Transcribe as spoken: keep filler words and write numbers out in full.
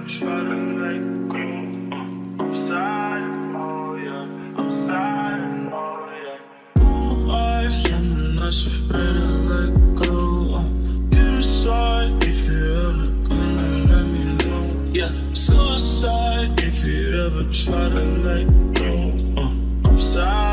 try to let go. Uh, I'm sad, oh yeah. I'm sad, oh yeah. Who are I'm not afraid to let go. Uh, you decide if you're ever gonna let me know. Yeah, suicide if you ever try to let go. Uh, I'm sad.